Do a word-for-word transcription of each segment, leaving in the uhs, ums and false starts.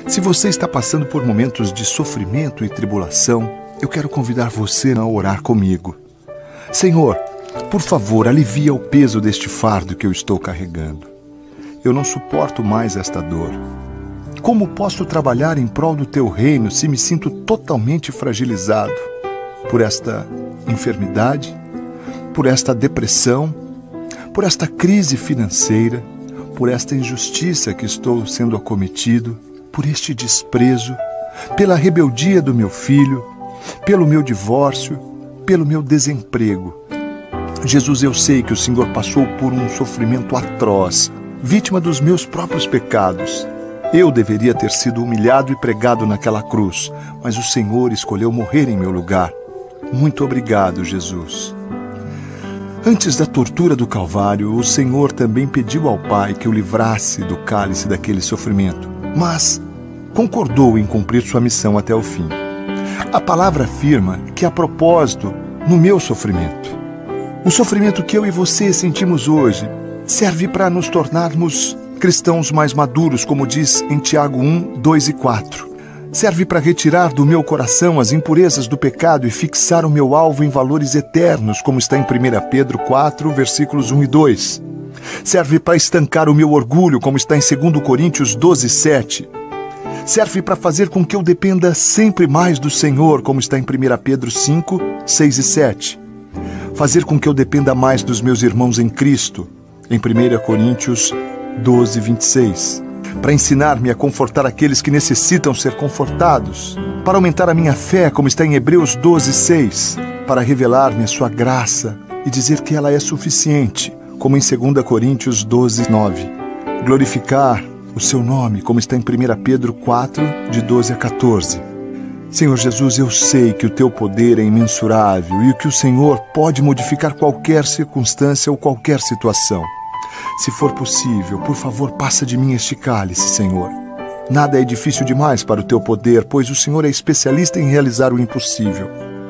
Se você está passando por momentos de sofrimento e tribulação, eu quero convidar você a orar comigo. Senhor, por favor, alivia o peso deste fardo que eu estou carregando. Eu não suporto mais esta dor. Como posso trabalhar em prol do teu reino se me sinto totalmente fragilizado por esta enfermidade, por esta depressão, por esta crise financeira, por esta injustiça que estou sendo acometido, por este desprezo, pela rebeldia do meu filho, pelo meu divórcio, pelo meu desemprego. Jesus, eu sei que o Senhor passou por um sofrimento atroz, vítima dos meus próprios pecados. Eu deveria ter sido humilhado e pregado naquela cruz, mas o Senhor escolheu morrer em meu lugar. Muito obrigado, Jesus. Antes da tortura do Calvário, o Senhor também pediu ao Pai que o livrasse do cálice daquele sofrimento, mas concordou em cumprir sua missão até o fim. A palavra afirma que há propósito no meu sofrimento. O sofrimento que eu e você sentimos hoje serve para nos tornarmos cristãos mais maduros, como diz em Tiago um, dois e quatro. Serve para retirar do meu coração as impurezas do pecado e fixar o meu alvo em valores eternos, como está em primeira Pedro quatro, versículos um e dois. Serve para estancar o meu orgulho, como está em segunda Coríntios doze, sete. Serve para fazer com que eu dependa sempre mais do Senhor, como está em primeira Pedro cinco, seis e sete. Fazer com que eu dependa mais dos meus irmãos em Cristo, em primeira Coríntios doze, vinte e seis. Para ensinar-me a confortar aqueles que necessitam ser confortados. Para aumentar a minha fé, como está em Hebreus doze, seis. Para revelar-me a sua graça e dizer que ela é suficiente, como em segunda Coríntios doze, nove. Glorificar o seu nome, como está em primeira Pedro quatro, de doze a quatorze. Senhor Jesus, eu sei que o teu poder é imensurável e que o Senhor pode modificar qualquer circunstância ou qualquer situação. Se for possível, por favor, passa de mim este cálice, Senhor. Nada é difícil demais para o teu poder, pois o Senhor é especialista em realizar o impossível.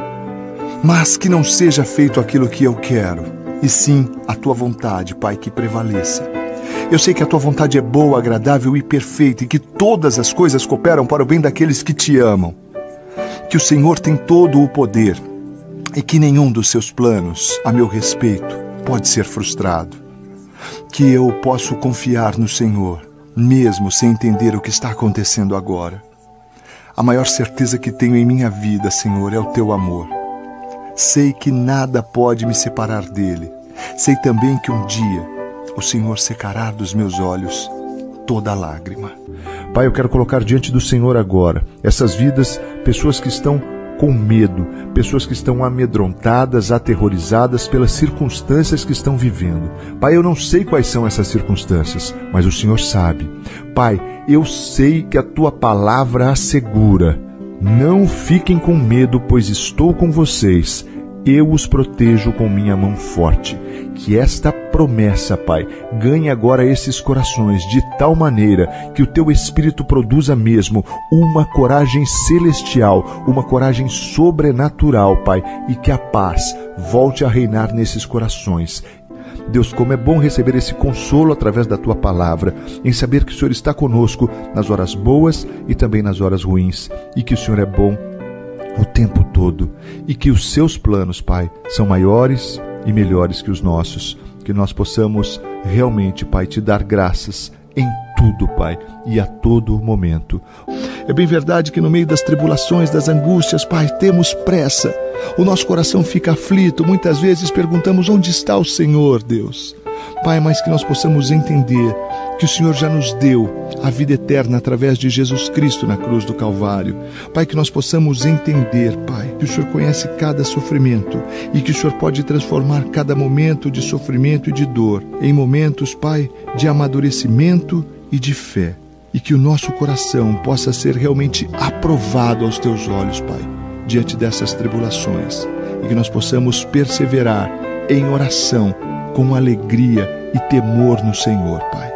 Mas que não seja feito aquilo que eu quero, e sim a tua vontade, Pai, que prevaleça. Eu sei que a tua vontade é boa, agradável e perfeita, e que todas as coisas cooperam para o bem daqueles que te amam. Que o Senhor tem todo o poder, e que nenhum dos seus planos, a meu respeito, pode ser frustrado. Que eu posso confiar no Senhor, mesmo sem entender o que está acontecendo agora. A maior certeza que tenho em minha vida, Senhor, é o teu amor. Sei que nada pode me separar dele. Sei também que um dia o Senhor secará dos meus olhos toda lágrima. Pai, eu quero colocar diante do Senhor agora essas vidas, pessoas que estão com medo, pessoas que estão amedrontadas, aterrorizadas pelas circunstâncias que estão vivendo. Pai, eu não sei quais são essas circunstâncias, mas o Senhor sabe. Pai, eu sei que a tua palavra assegura. Não fiquem com medo, pois estou com vocês. Eu os protejo com minha mão forte. Que esta promessa, Pai, ganhe agora esses corações de tal maneira que o teu Espírito produza mesmo uma coragem celestial, uma coragem sobrenatural, Pai, e que a paz volte a reinar nesses corações. Deus, como é bom receber esse consolo através da tua palavra, em saber que o Senhor está conosco nas horas boas e também nas horas ruins, e que o Senhor é bom o tempo todo, e que os seus planos, Pai, são maiores e melhores que os nossos. Que nós possamos realmente, Pai, te dar graças em tudo, Pai, e a todo momento. É bem verdade que no meio das tribulações, das angústias, Pai, temos pressa. O nosso coração fica aflito. Muitas vezes perguntamos onde está o Senhor, Deus. Pai, mas que nós possamos entender que o Senhor já nos deu a vida eterna através de Jesus Cristo na cruz do Calvário. Pai, que nós possamos entender, Pai, que o Senhor conhece cada sofrimento e que o Senhor pode transformar cada momento de sofrimento e de dor em momentos, Pai, de amadurecimento e de fé. E que o nosso coração possa ser realmente aprovado aos teus olhos, Pai, diante dessas tribulações. E que nós possamos perseverar em oração com alegria e temor no Senhor, Pai.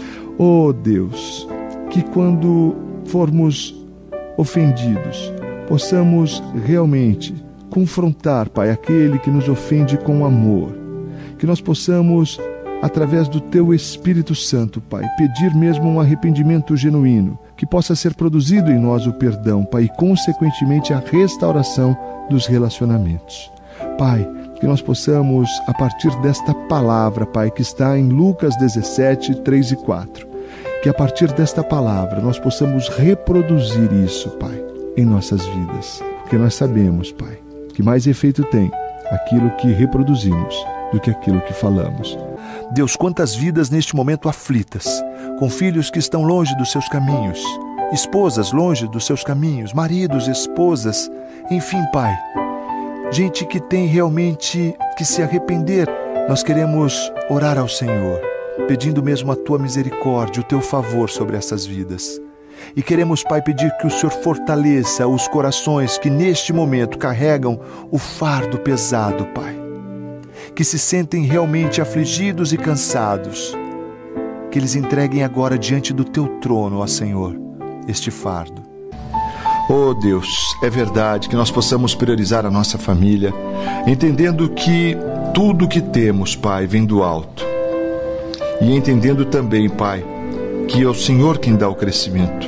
Oh Deus, que quando formos ofendidos, possamos realmente confrontar, Pai, aquele que nos ofende com amor. Que nós possamos através do Teu Espírito Santo, Pai, pedir mesmo um arrependimento genuíno, que possa ser produzido em nós o perdão, Pai, e consequentemente a restauração dos relacionamentos. Pai, que nós possamos, a partir desta palavra, Pai, que está em Lucas dezessete, três e quatro, que a partir desta palavra nós possamos reproduzir isso, Pai, em nossas vidas. Porque nós sabemos, Pai, que mais efeito tem aquilo que reproduzimos do que aquilo que falamos. Deus, quantas vidas neste momento aflitas, com filhos que estão longe dos seus caminhos, esposas longe dos seus caminhos, maridos, esposas, enfim, Pai, gente que tem realmente que se arrepender. Nós queremos orar ao Senhor, pedindo mesmo a Tua misericórdia, o Teu favor sobre essas vidas. E queremos, Pai, pedir que o Senhor fortaleça os corações que neste momento carregam o fardo pesado, Pai, que se sentem realmente afligidos e cansados, que eles entreguem agora diante do Teu trono, ó Senhor, este fardo. Oh Deus, é verdade que nós possamos priorizar a nossa família, entendendo que tudo que temos, Pai, vem do alto. E entendendo também, Pai, que é o Senhor quem dá o crescimento.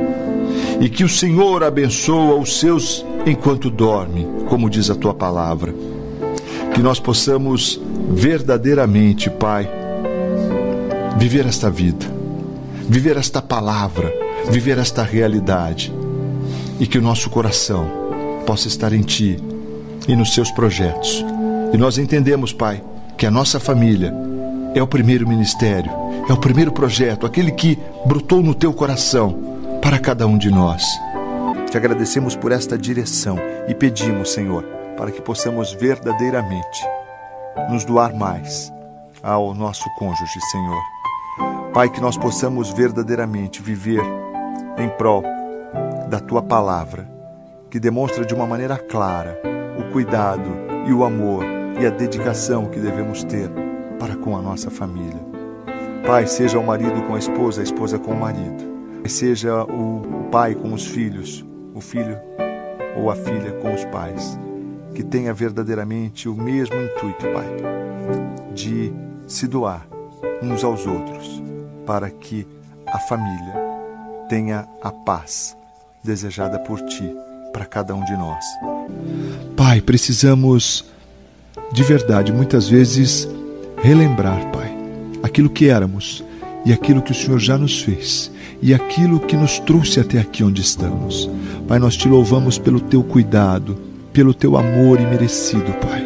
E que o Senhor abençoa os seus enquanto dorme, como diz a Tua palavra. Que nós possamos verdadeiramente, Pai, viver esta vida, viver esta palavra, viver esta realidade. E que o nosso coração possa estar em Ti e nos Seus projetos. E nós entendemos, Pai, que a nossa família é o primeiro ministério, é o primeiro projeto, aquele que brotou no Teu coração para cada um de nós. Te agradecemos por esta direção e pedimos, Senhor, para que possamos verdadeiramente nos doar mais ao nosso cônjuge, Senhor. Pai, que nós possamos verdadeiramente viver em prol da Tua palavra, que demonstra de uma maneira clara o cuidado e o amor e a dedicação que devemos ter para com a nossa família. Pai, seja o marido com a esposa, a esposa com o marido, seja o pai com os filhos, o filho ou a filha com os pais, que tenha verdadeiramente o mesmo intuito, Pai, de se doar uns aos outros, para que a família tenha a paz desejada por Ti para cada um de nós. Pai, precisamos de verdade, muitas vezes, relembrar, Pai, aquilo que éramos e aquilo que o Senhor já nos fez e aquilo que nos trouxe até aqui onde estamos. Pai, nós Te louvamos pelo Teu cuidado, pelo Teu amor imerecido, Pai.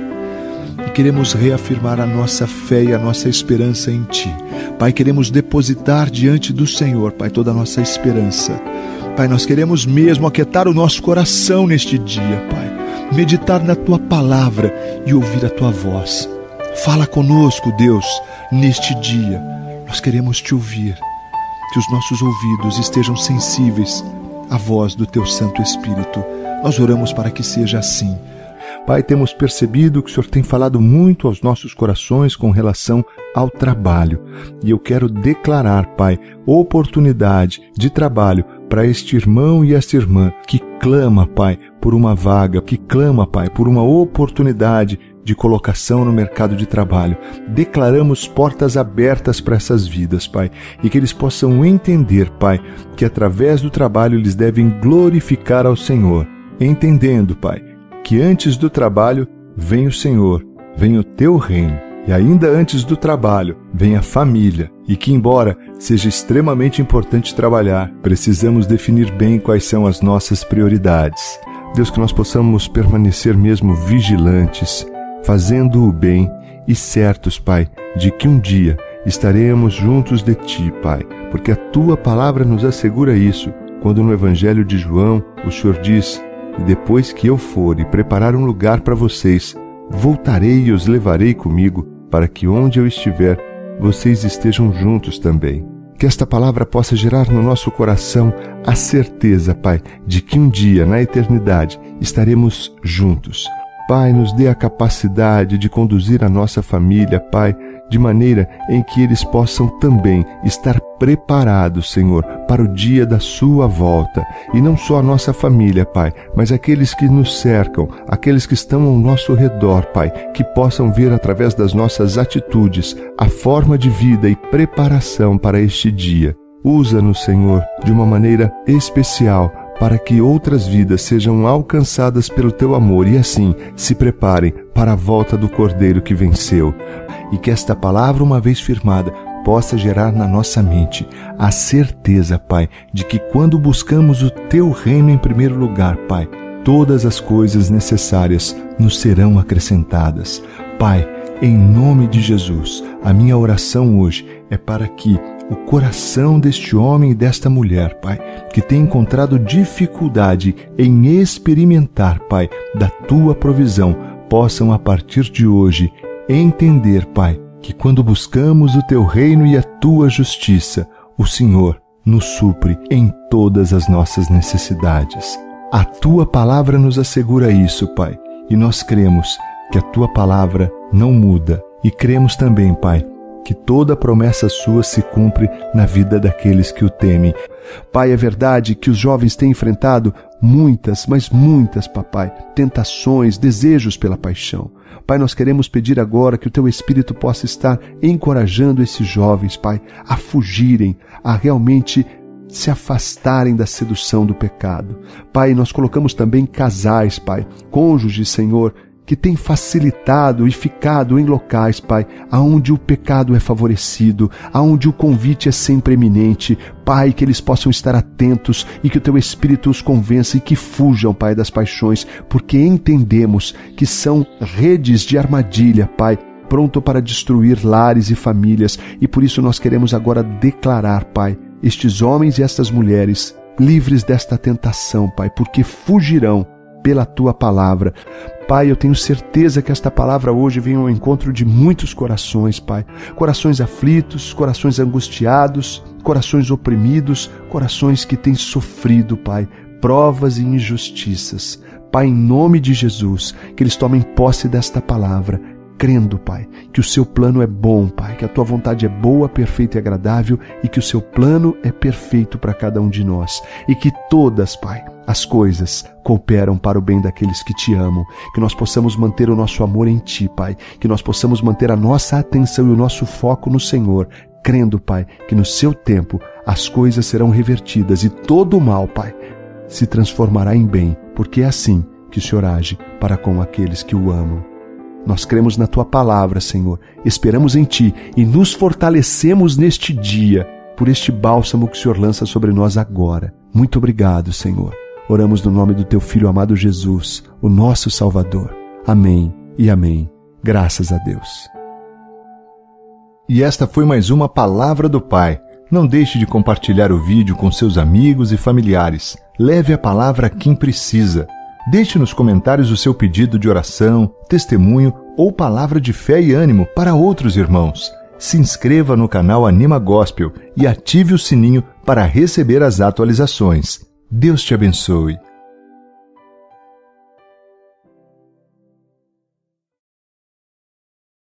E queremos reafirmar a nossa fé e a nossa esperança em Ti. Pai, queremos depositar diante do Senhor, Pai, toda a nossa esperança. Pai, nós queremos mesmo aquietar o nosso coração neste dia, Pai, meditar na Tua palavra e ouvir a Tua voz. Fala conosco, Deus, neste dia. Nós queremos Te ouvir, que os nossos ouvidos estejam sensíveis à voz do Teu Santo Espírito. Nós oramos para que seja assim. Pai, temos percebido que o Senhor tem falado muito aos nossos corações com relação ao trabalho. E eu quero declarar, Pai, oportunidade de trabalho para este irmão e esta irmã que clama, Pai, por uma vaga, que clama, Pai, por uma oportunidade de colocação no mercado de trabalho. Declaramos portas abertas para essas vidas, Pai, e que eles possam entender, Pai, que através do trabalho eles devem glorificar ao Senhor, entendendo, Pai, que antes do trabalho vem o Senhor, vem o Teu reino, e ainda antes do trabalho vem a família, e que embora seja extremamente importante trabalhar, precisamos definir bem quais são as nossas prioridades. Deus, que nós possamos permanecer mesmo vigilantes, fazendo o bem e certos, Pai, de que um dia estaremos juntos de Ti, Pai, porque a Tua palavra nos assegura isso, quando no Evangelho de João o Senhor diz: e depois que eu for e preparar um lugar para vocês, voltarei e os levarei comigo, para que onde eu estiver, vocês estejam juntos também. Que esta palavra possa gerar no nosso coração a certeza, Pai, de que um dia, na eternidade, estaremos juntos. Pai, nos dê a capacidade de conduzir a nossa família, Pai, de maneira em que eles possam também estar preparados, Senhor, para o dia da sua volta. E não só a nossa família, Pai, mas aqueles que nos cercam, aqueles que estão ao nosso redor, Pai, que possam ver através das nossas atitudes a forma de vida e preparação para este dia. Usa-nos, Senhor, de uma maneira especial, para que outras vidas sejam alcançadas pelo Teu amor e assim se preparem para a volta do Cordeiro que venceu. E que esta palavra, uma vez firmada, possa gerar na nossa mente a certeza, Pai, de que quando buscamos o Teu reino em primeiro lugar, Pai, todas as coisas necessárias nos serão acrescentadas. Pai, em nome de Jesus, a minha oração hoje é para que o coração deste homem e desta mulher, Pai, que tem encontrado dificuldade em experimentar, Pai, da Tua provisão, possam a partir de hoje entender, Pai, que quando buscamos o Teu reino e a Tua justiça, o Senhor nos supre em todas as nossas necessidades. A Tua palavra nos assegura isso, Pai, e nós cremos que a Tua palavra não muda. E cremos também, Pai, que toda promessa Sua se cumpre na vida daqueles que o temem. Pai, é verdade que os jovens têm enfrentado muitas, mas muitas, papai, tentações, desejos pela paixão. Pai, nós queremos pedir agora que o Teu Espírito possa estar encorajando esses jovens, Pai, a fugirem, a realmente se afastarem da sedução do pecado. Pai, nós colocamos também casais, Pai, cônjuges, Senhor, que tem facilitado e ficado em locais, Pai, aonde o pecado é favorecido, aonde o convite é sempre eminente. Pai, que eles possam estar atentos e que o Teu Espírito os convença e que fujam, Pai, das paixões, porque entendemos que são redes de armadilha, Pai, pronto para destruir lares e famílias, e por isso nós queremos agora declarar, Pai, estes homens e estas mulheres livres desta tentação, Pai, porque fugirão pela Tua palavra. Pai, eu tenho certeza que esta palavra hoje vem ao encontro de muitos corações, Pai. Corações aflitos, corações angustiados, corações oprimidos, corações que têm sofrido, Pai, provas e injustiças. Pai, em nome de Jesus, que eles tomem posse desta palavra, crendo, Pai, que o Seu plano é bom, Pai, que a Tua vontade é boa, perfeita e agradável e que o Seu plano é perfeito para cada um de nós. E que todas, Pai, as coisas cooperam para o bem daqueles que Te amam, que nós possamos manter o nosso amor em Ti, Pai, que nós possamos manter a nossa atenção e o nosso foco no Senhor, crendo, Pai, que no Seu tempo as coisas serão revertidas e todo o mal, Pai, se transformará em bem, porque é assim que o Senhor age para com aqueles que o amam. Nós cremos na Tua palavra, Senhor, esperamos em Ti e nos fortalecemos neste dia por este bálsamo que o Senhor lança sobre nós agora. Muito obrigado, Senhor. Oramos no nome do Teu Filho amado Jesus, o nosso Salvador. Amém e amém. Graças a Deus. E esta foi mais uma Palavra do Pai. Não deixe de compartilhar o vídeo com seus amigos e familiares. Leve a palavra a quem precisa. Deixe nos comentários o seu pedido de oração, testemunho ou palavra de fé e ânimo para outros irmãos. Se inscreva no canal Anima Gospel e ative o sininho para receber as atualizações. Deus te abençoe.